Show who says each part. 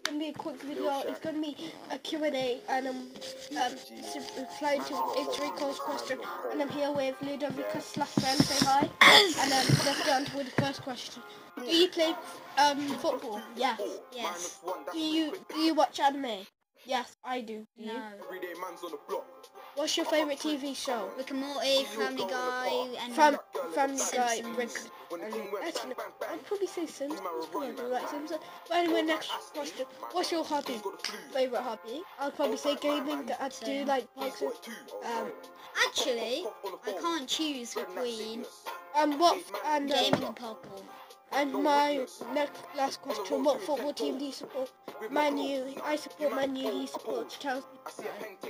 Speaker 1: gonna be a quick video. It's gonna be a Q&A, and replying to Rico's question. And I'm here with ludovicus / friend. Say hi. And let's get on to the first question. Do you play football? Yes.
Speaker 2: Yes.
Speaker 1: Do you watch anime? Yes, I do. Do you?
Speaker 2: No.
Speaker 1: What's your favourite TV show?
Speaker 2: Rick and Morty, Family Guy, and
Speaker 1: Family Guy,
Speaker 2: Simpsons.
Speaker 1: Rick. Actually, I'd probably say Simpsons. I do like Simpsons. But anyway, next question. What's your hobby? Favourite hobby? I'd probably say gaming. I do like boxing.
Speaker 2: Actually, I can't choose between
Speaker 1: gaming
Speaker 2: and Pokemon.
Speaker 1: And my last question, what football team do you support? Man U. I support Man U, he supports Chelsea.